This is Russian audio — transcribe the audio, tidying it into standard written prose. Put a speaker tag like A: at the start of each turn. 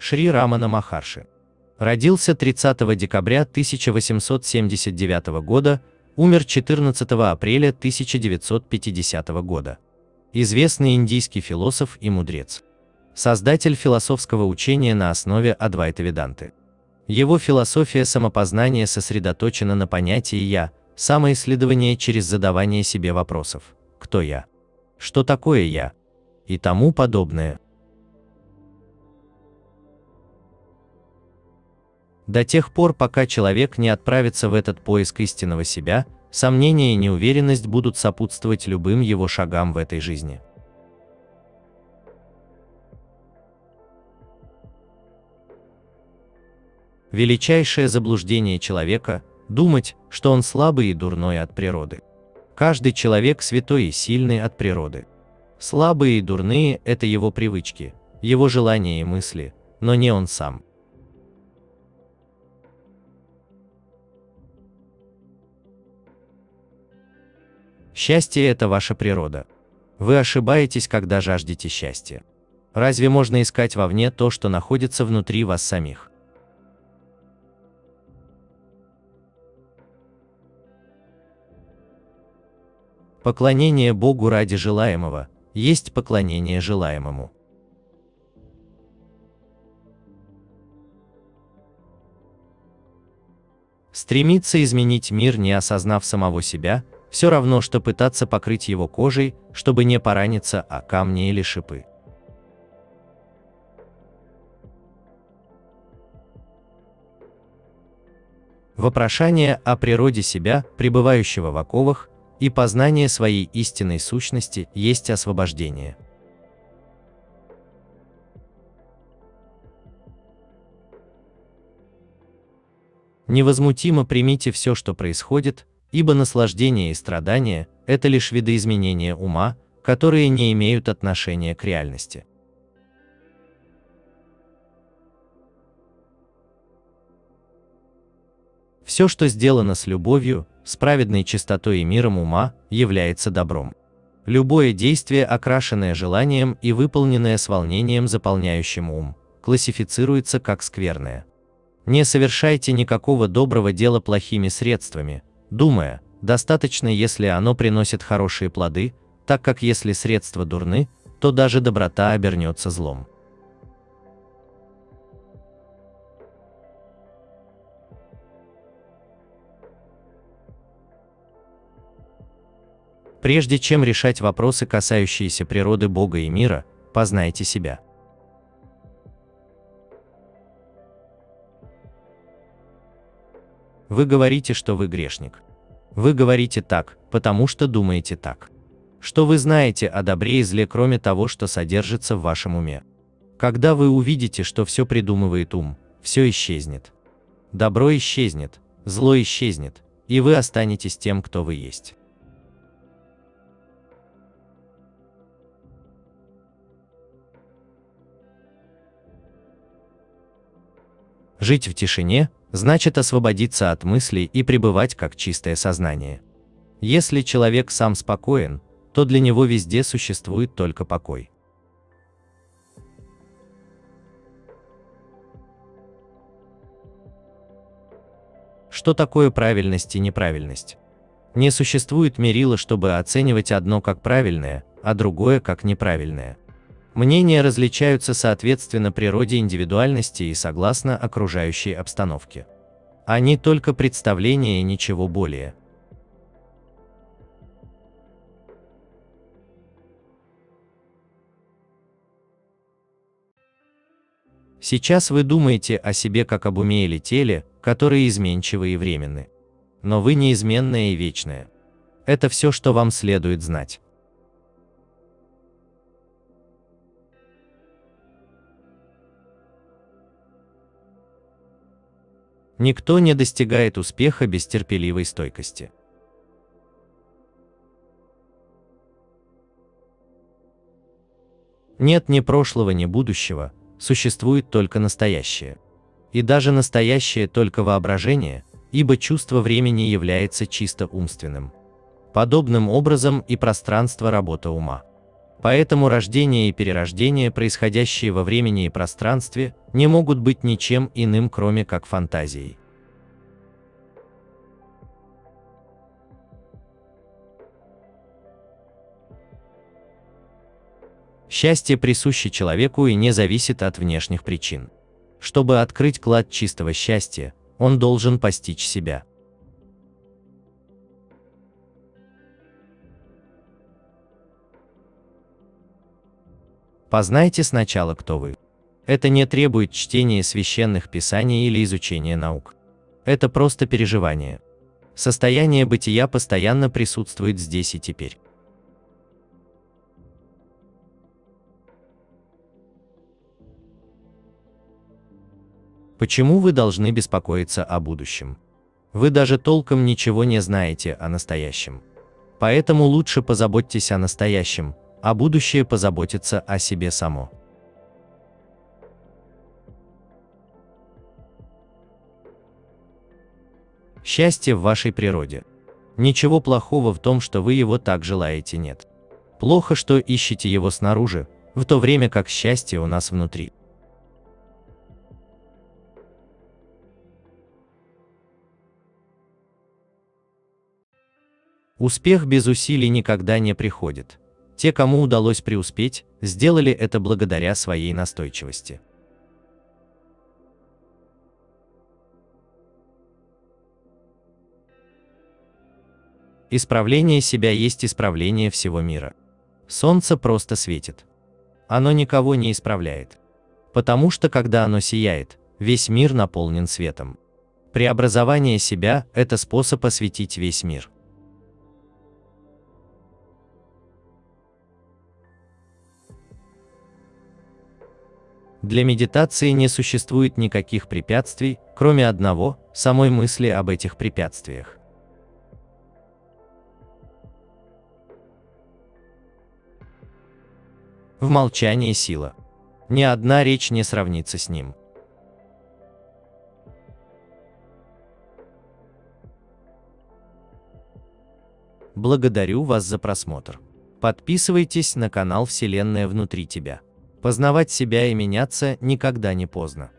A: Шри Рамана Махарши. Родился 30 декабря 1879 года, умер 14 апреля 1950 года. Известный индийский философ и мудрец. Создатель философского учения на основе Адвайта-Веданты. Его философия самопознания сосредоточена на понятии «я», самоисследование через задавание себе вопросов «Кто я?», «Что такое я?» и тому подобное. До тех пор, пока человек не отправится в этот поиск истинного себя, сомнения и неуверенность будут сопутствовать любым его шагам в этой жизни. Величайшее заблуждение человека – думать, что он слабый и дурной от природы. Каждый человек святой и сильный от природы. Слабые и дурные – это его привычки, его желания и мысли, но не он сам. Счастье – это ваша природа. Вы ошибаетесь, когда жаждете счастья. Разве можно искать вовне то, что находится внутри вас самих? Поклонение Богу ради желаемого есть поклонение желаемому. Стремиться изменить мир, не осознав самого себя, все равно, что пытаться покрыть его кожей, чтобы не пораниться о камни или шипы. Вопрошание о природе себя, пребывающего в оковах, и познание своей истинной сущности есть освобождение. Невозмутимо примите все, что происходит, ибо наслаждение и страдания – это лишь видоизменения ума, которые не имеют отношения к реальности. Все, что сделано с любовью, с праведной чистотой и миром ума, является добром. Любое действие, окрашенное желанием и выполненное с волнением, заполняющим ум, классифицируется как скверное. Не совершайте никакого доброго дела плохими средствами, думая, достаточно, если оно приносит хорошие плоды, так как если средства дурны, то даже доброта обернется злом. Прежде чем решать вопросы, касающиеся природы Бога и мира, познайте себя. Вы говорите, что вы грешник. Вы говорите так, потому что думаете так. Что вы знаете о добре и зле, кроме того, что содержится в вашем уме? Когда вы увидите, что все придумывает ум, все исчезнет. Добро исчезнет, зло исчезнет, и вы останетесь тем, кто вы есть. Жить в тишине значит освободиться от мыслей и пребывать как чистое сознание. Если человек сам спокоен, то для него везде существует только покой. Что такое правильность и неправильность? Не существует мерила, чтобы оценивать одно как правильное, а другое как неправильное. Мнения различаются соответственно природе индивидуальности и согласно окружающей обстановке. Они только представления и ничего более. Сейчас вы думаете о себе как об уме или теле, которые изменчивы и временны. Но вы неизменное и вечное. Это все, что вам следует знать. Никто не достигает успеха без терпеливой стойкости. Нет ни прошлого, ни будущего, существует только настоящее. И даже настоящее только воображение, ибо чувство времени является чисто умственным. Подобным образом и пространство – работа ума. Поэтому рождение и перерождение, происходящие во времени и пространстве, не могут быть ничем иным, кроме как фантазией. Счастье присуще человеку и не зависит от внешних причин. Чтобы открыть клад чистого счастья, он должен постичь себя. Познайте сначала, кто вы. Это не требует чтения священных писаний или изучения наук. Это просто переживание. Состояние бытия постоянно присутствует здесь и теперь. Почему вы должны беспокоиться о будущем? Вы даже толком ничего не знаете о настоящем. Поэтому лучше позаботьтесь о настоящем, а будущее позаботится о себе само. Счастье в вашей природе. Ничего плохого в том, что вы его так желаете, нет. Плохо, что ищете его снаружи, в то время как счастье у нас внутри. Успех без усилий никогда не приходит. Те, кому удалось преуспеть, сделали это благодаря своей настойчивости. Исправление себя есть исправление всего мира. Солнце просто светит. Оно никого не исправляет. Потому что когда оно сияет, весь мир наполнен светом. Преобразование себя – это способ осветить весь мир. Для медитации не существует никаких препятствий, кроме одного – самой мысли об этих препятствиях. В молчании сила. Ни одна речь не сравнится с ним. Благодарю вас за просмотр. Подписывайтесь на канал Вселенная внутри тебя. Познавать себя и меняться никогда не поздно.